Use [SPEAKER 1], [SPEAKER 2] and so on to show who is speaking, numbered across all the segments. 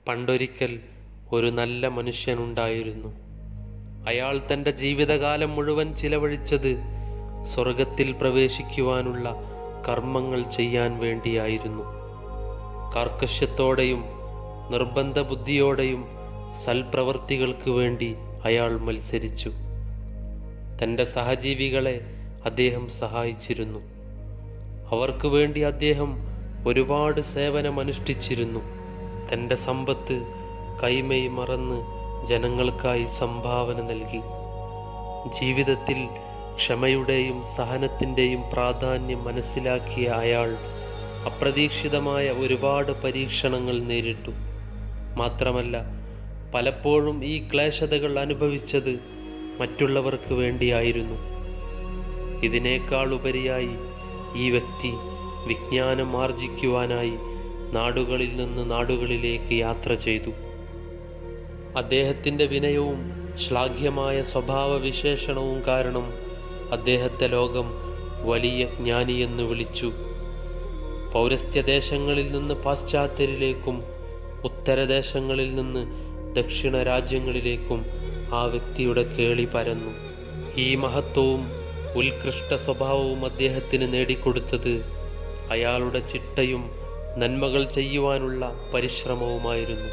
[SPEAKER 1] പണ്ടൊരിക്കൽ ഒരു നല്ല മനുഷ്യനുണ്ടായിരുന്നു. അയാൾ തൻ്റെ ജീവിതകാലം മുഴുവൻ ചിലവഴിച്ചത് സ്വർഗത്തിൽ പ്രവേശിക്കുവാനുള്ള കർമ്മങ്ങൾ ചെയ്യാൻ വേണ്ടിയായിരുന്നു. കാർക്കശ്യത്തോടെയും നിർബന്ധ ബുദ്ധിയോടെയും സൽപ്രവർത്തികൾക്ക് വേണ്ടി അയാൾ മത്സരിച്ചു. തൻ്റെ സഹജീവികളെ അദ്ദേഹം സഹായിച്ചിരുന്നു. അവർക്ക് വേണ്ടി അദ്ദേഹം ഒരുപാട് സേവനമനുഷ്ഠിച്ചിരുന്നു. തൻ്റെ സമ്പത്ത് കൈമേയ് മറന്ന് ജനങ്ങൾക്കായി സംഭാവന നൽകി. ജീവിതത്തിൽ ക്ഷമയുടെയും സഹനത്തിൻ്റെയും പ്രാധാന്യം മനസ്സിലാക്കിയ അയാൾ അപ്രതീക്ഷിതമായ ഒരുപാട് പരീക്ഷണങ്ങൾ നേരിട്ടു. മാത്രമല്ല, പലപ്പോഴും ഈ ക്ലേശതകൾ അനുഭവിച്ചത് മറ്റുള്ളവർക്ക് വേണ്ടിയായിരുന്നു. ഇതിനേക്കാൾ ഉപരിയായി ഈ വ്യക്തി വിജ്ഞാനം ആർജിക്കുവാനായി നാടുകളിൽ നിന്ന് നാടുകളിലേക്ക് യാത്ര ചെയ്തു. അദ്ദേഹത്തിൻ്റെ വിനയവും ശ്ലാഘ്യമായ സ്വഭാവവിശേഷണവും കാരണം അദ്ദേഹത്തെ ലോകം വലിയ ജ്ഞാനിയെന്ന് വിളിച്ചു. പൗരസ്ത്യദേശങ്ങളിൽ നിന്ന് പാശ്ചാത്യരിലേക്കും ഉത്തരദേശങ്ങളിൽ നിന്ന് ദക്ഷിണ രാജ്യങ്ങളിലേക്കും ആ വ്യക്തിയുടെ കേളി പരന്നു. ഈ മഹത്വവും ഉത്കൃഷ്ട സ്വഭാവവും അദ്ദേഹത്തിന് നേടിക്കൊടുത്തത് അയാളുടെ ചിട്ടയും നന്മകൾ ചെയ്യുവാനുള്ള പരിശ്രമവുമായിരുന്നു.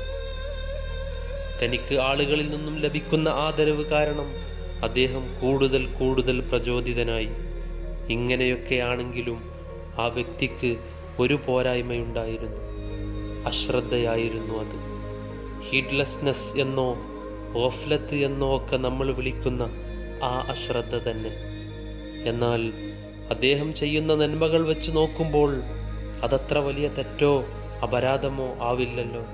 [SPEAKER 1] തനിക്ക് ആളുകളിൽ നിന്നും ലഭിക്കുന്ന ആദരവ് കാരണം അദ്ദേഹം കൂടുതൽ പ്രചോദിതനായി. ഇങ്ങനെയൊക്കെയാണെങ്കിലും ആ വ്യക്തിക്ക് ഒരു പോരായ്മയുണ്ടായിരുന്നു. അശ്രദ്ധയായിരുന്നു അത്. ഹീഡ്ലെസ്നെസ് എന്നോ ഗഫ്ലത്ത് എന്നോ ഒക്കെ നമ്മൾ വിളിക്കുന്ന ആ അശ്രദ്ധ തന്നെ. എന്നാൽ അദ്ദേഹം ചെയ്യുന്ന നന്മകൾ വെച്ച് നോക്കുമ്പോൾ അതത്ര വലിയ തെറ്റോ അപരാധമോ ആവില്ലല്ലോ.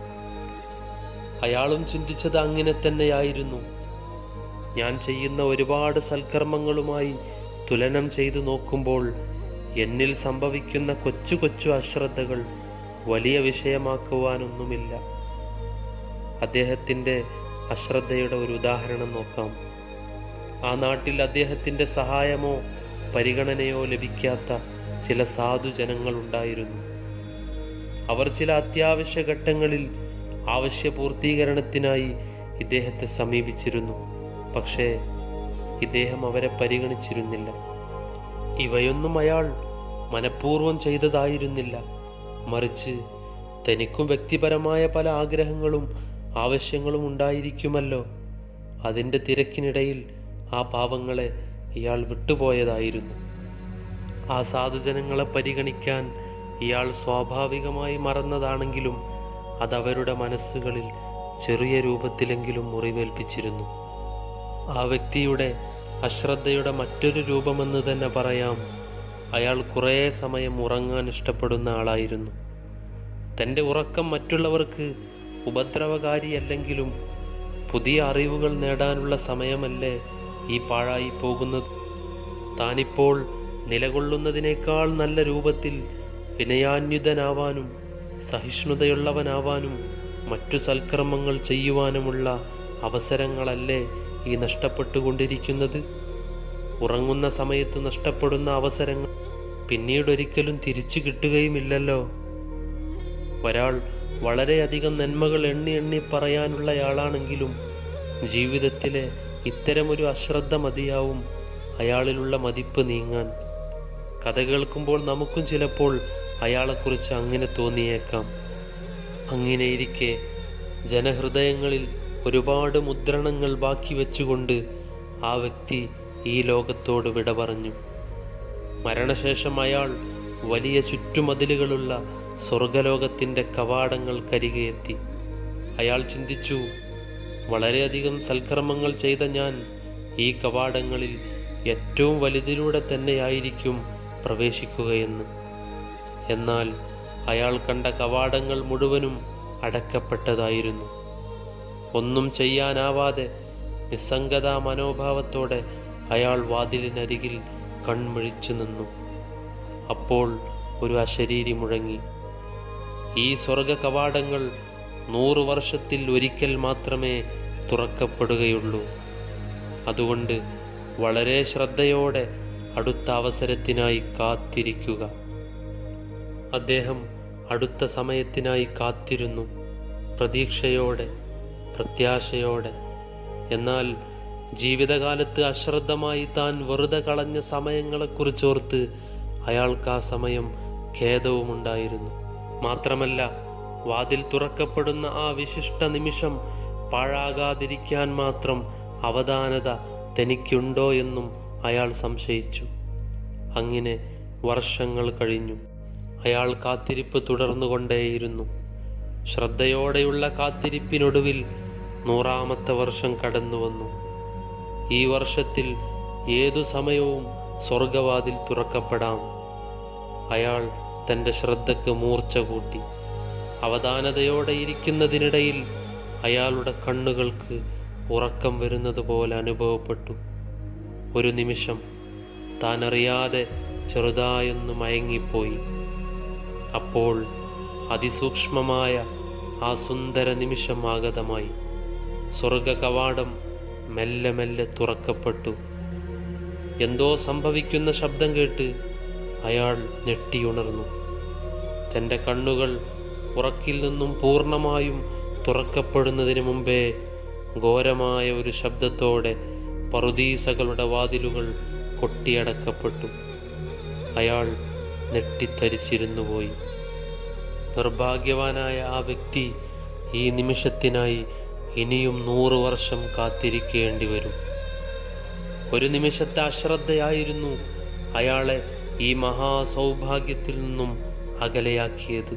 [SPEAKER 1] അയാളും ചിന്തിച്ചത് അങ്ങനെ തന്നെയായിരുന്നു. ഞാൻ ചെയ്യുന്ന ഒരുപാട് സൽക്കർമ്മങ്ങളുമായി തുലനം ചെയ്തു നോക്കുമ്പോൾ എന്നിൽ സംഭവിക്കുന്ന കൊച്ചു അശ്രദ്ധകൾ വലിയ വിഷയമാക്കുവാനൊന്നുമില്ല. അദ്ദേഹത്തിൻ്റെ അശ്രദ്ധയുടെ ഒരു ഉദാഹരണം നോക്കാം. ആ നാട്ടിൽ അദ്ദേഹത്തിൻ്റെ സഹായമോ പരിഗണനയോ ലഭിക്കാത്ത ചില സാധുജനങ്ങളുണ്ടായിരുന്നു. അവർ ചില അത്യാവശ്യ ഘട്ടങ്ങളിൽ ആവശ്യപൂർത്തീകരണത്തിനായി ഇദ്ദേഹത്തെ സമീപിച്ചിരുന്നു. പക്ഷേ ഇദ്ദേഹം അവരെ പരിഗണിച്ചിരുന്നില്ല. ഇവയൊന്നും അയാൾ മനഃപൂർവ്വം ചെയ്തതായിരുന്നില്ല. മറിച്ച് തനിക്കും വ്യക്തിപരമായ പല ആഗ്രഹങ്ങളും ആവശ്യങ്ങളും ഉണ്ടായിരിക്കുമല്ലോ. അതിൻ്റെ തിരക്കിനിടയിൽ ആ പാവങ്ങളെ ഇയാൾ വിട്ടുപോയതായിരുന്നു. ആ സാധുജനങ്ങളെ പരിഗണിക്കാൻ ഇയാൾ സ്വാഭാവികമായി മറന്നതാണെങ്കിലും അതവരുടെ മനസ്സുകളിൽ ചെറിയ രൂപത്തിലെങ്കിലും മുറിവേൽപ്പിച്ചിരുന്നു. ആ വ്യക്തിയുടെ അശ്രദ്ധയുടെ മറ്റൊരു രൂപമെന്ന് തന്നെ പറയാം. അയാൾ കുറേ സമയം ഉറങ്ങാൻ ഇഷ്ടപ്പെടുന്ന ആളായിരുന്നു. തൻ്റെ ഉറക്കം മറ്റുള്ളവർക്ക് ഉപദ്രവകാരിയല്ലെങ്കിലും പുതിയ അറിവുകൾ നേടാനുള്ള സമയമല്ലേ ഈ പാഴായി പോകുന്നത്. താനിപ്പോൾ നിലകൊള്ളുന്നതിനേക്കാൾ നല്ല രൂപത്തിൽ വിനയാന്വിതനാവാനും സഹിഷ്ണുതയുള്ളവനാവാനും മറ്റു സൽക്കർമ്മങ്ങൾ ചെയ്യുവാനുമുള്ള അവസരങ്ങളല്ലേ ഈ നഷ്ടപ്പെട്ടുകൊണ്ടിരിക്കുന്നത്. ഉറങ്ങുന്ന സമയത്ത് നഷ്ടപ്പെടുന്ന അവസരങ്ങൾ പിന്നീടൊരിക്കലും തിരിച്ചു കിട്ടുകയുമില്ലല്ലോ. ഒരാൾ വളരെയധികം നന്മകൾ എണ്ണി പറയാനുള്ളയാളാണെങ്കിലും ജീവിതത്തിലെ ഇത്തരമൊരു അശ്രദ്ധ മതിയാവും അയാളിലുള്ള മതിപ്പ് നീങ്ങാൻ. കഥ കേൾക്കുമ്പോൾ നമുക്കും ചിലപ്പോൾ അയാളെക്കുറിച്ച് അങ്ങനെ തോന്നിയേക്കാം. അങ്ങനെയിരിക്കെ ജനഹൃദയങ്ങളിൽ ഒരുപാട് മുദ്രണങ്ങൾ ബാക്കി വെച്ചുകൊണ്ട് ആ വ്യക്തി ഈ ലോകത്തോട് വിട പറഞ്ഞു. മരണശേഷം അയാൾ വലിയ ചുറ്റുമതിലുകളുള്ള സ്വർഗലോകത്തിൻ്റെ കവാടങ്ങൾക്കരികെ എത്തി. അയാൾ ചിന്തിച്ചു, വളരെയധികം സൽക്കർമ്മങ്ങൾ ചെയ്ത ഞാൻ ഈ കവാടങ്ങളിൽ ഏറ്റവും വലുതിലൂടെ തന്നെയായിരിക്കും പ്രവേശിക്കുകയെന്ന്. എന്നാൽ അയാൾ കണ്ട കവാടങ്ങൾ മുഴുവനും അടക്കപ്പെട്ടതായിരുന്നു. ഒന്നും ചെയ്യാനാവാതെ നിസ്സംഗതാ മനോഭാവത്തോടെ അയാൾ വാതിലിനരികിൽ കൺമിഴിച്ചു നിന്നു. അപ്പോൾ ഒരു അശരീരി മുഴങ്ങി. ഈ സ്വർഗ കവാടങ്ങൾ 100 വർഷത്തിൽ ഒരിക്കൽ മാത്രമേ തുറക്കപ്പെടുകയുള്ളൂ. അതുകൊണ്ട് വളരെ ശ്രദ്ധയോടെ അടുത്ത അവസരത്തിനായി കാത്തിരിക്കുക. അദ്ദേഹം അടുത്ത സമയത്തിനായി കാത്തിരുന്നു. പ്രതീക്ഷയോടെ, പ്രത്യാശയോടെ. എന്നാൽ ജീവിതകാലത്ത് അശ്രദ്ധമായി താൻ വെറുതെ കളഞ്ഞ സമയങ്ങളെക്കുറിച്ചോർത്ത് അയാൾക്ക് ആ സമയം ഖേദവുമുണ്ടായിരുന്നു. മാത്രമല്ല, വാതിൽ തുറക്കപ്പെടുന്ന ആ വിശിഷ്ട നിമിഷം പാഴാകാതിരിക്കാൻ മാത്രം അവധാനത തനിക്കുണ്ടോ എന്നും അയാൾ സംശയിച്ചു. അങ്ങനെ വർഷങ്ങൾ കഴിഞ്ഞു. അയാൾ കാത്തിരിപ്പ് തുടർന്നുകൊണ്ടേയിരുന്നു. ശ്രദ്ധയോടെയുള്ള കാത്തിരിപ്പിനൊടുവിൽ 100ാമത്തെ വർഷം കടന്നു വന്നു. ഈ വർഷത്തിൽ ഏതു സമയവും സ്വർഗവാതിൽ തുറക്കപ്പെടാം. അയാൾ തൻ്റെ ശ്രദ്ധയ്ക്ക് മൂർച്ച കൂട്ടി. അവധാനതയോടെ ഇരിക്കുന്നതിനിടയിൽ അയാളുടെ കണ്ണുകൾക്ക് ഉറക്കം വരുന്നത് പോലെ അനുഭവപ്പെട്ടു. ഒരു നിമിഷം താൻ അറിയാതെ ചെറുതായൊന്ന് മയങ്ങിപ്പോയി. അപ്പോൾ അതിസൂക്ഷ്മമായ ആ സുന്ദര നിമിഷം ആഗതമായി. സ്വർഗ കവാടം മെല്ലെ മെല്ലെ തുറക്കപ്പെട്ടു. എന്തോ സംഭവിക്കുന്ന ശബ്ദം കേട്ട് അയാൾ ഞെട്ടിയുണർന്നു. തൻ്റെ കണ്ണുകൾ ഉറക്കിൽ നിന്നും പൂർണ്ണമായും തുറക്കപ്പെടുന്നതിന് മുമ്പേ ഘോരമായ ഒരു ശബ്ദത്തോടെ പറുദീസകളുടെ വാതിലുകൾ കൊട്ടിയടക്കപ്പെട്ടു. അയാൾ ഞെട്ടിത്തരിച്ചിരുന്നു പോയി. നിർഭാഗ്യവാനായ ആ വ്യക്തി ഈ നിമിഷത്തിനായി ഇനിയും 100 വർഷം കാത്തിരിക്കേണ്ടി വരും. ഒരു നിമിഷത്തെ അശ്രദ്ധയായിരുന്നു അയാളെ ഈ മഹാസൗഭാഗ്യത്തിൽ നിന്നും അകലെയാക്കിയത്.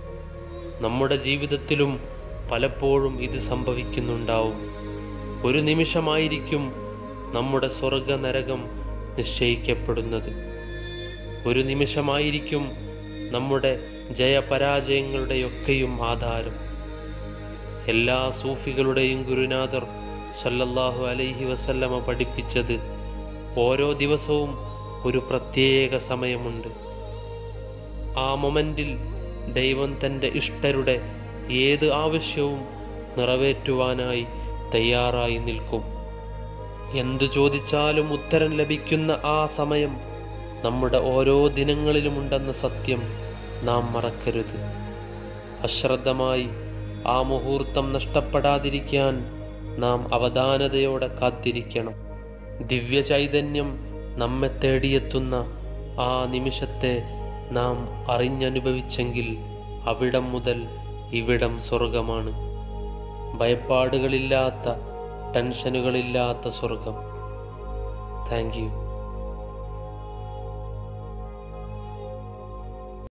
[SPEAKER 1] നമ്മുടെ ജീവിതത്തിലും പലപ്പോഴും ഇത് സംഭവിക്കുന്നുണ്ടാവും. ഒരു നിമിഷമായിരിക്കും നമ്മുടെ സ്വർഗ നരകം നിശ്ചയിക്കപ്പെടുന്നത്. ഒരു നിമിഷമായിരിക്കും നമ്മുടെ ജയപരാജയങ്ങളുടെയൊക്കെയും ആധാരം. എല്ലാ സൂഫികളുടെയും ഗുരുനാഥർ സല്ലല്ലാഹു അലൈഹി വസല്ലമ പഠിപ്പിച്ചത് ഓരോ ദിവസവും ഒരു പ്രത്യേക സമയമുണ്ട്. ആ മൊമെന്റിൽ ദൈവം തൻ്റെ ഇഷ്ടരുടെ ഏത് ആവശ്യവും നിറവേറ്റുവാനായി തയ്യാറായി നിൽക്കും. എന്തു ചോദിച്ചാലും ഉത്തരം ലഭിക്കുന്ന ആ സമയം നമ്മുടെ ഓരോ ദിനങ്ങളിലുമുണ്ടെന്ന സത്യം നാം മറക്കരുത്. അശ്രദ്ധമായി ആ മുഹൂർത്തം നഷ്ടപ്പെടാതിരിക്കാൻ നാം അവധാനതയോടെ കാത്തിരിക്കണം. ദിവ്യ ചൈതന്യം നമ്മെ തേടിയെത്തുന്ന ആ നിമിഷത്തെ നാം അറിഞ്ഞനുഭവിച്ചെങ്കിൽ അവിടം മുതൽ ഇവിടം സ്വർഗമാണ്. ഭയപ്പാടുകളില്ലാത്ത, ടെൻഷനുകളില്ലാത്ത സ്വർഗം. Thank U.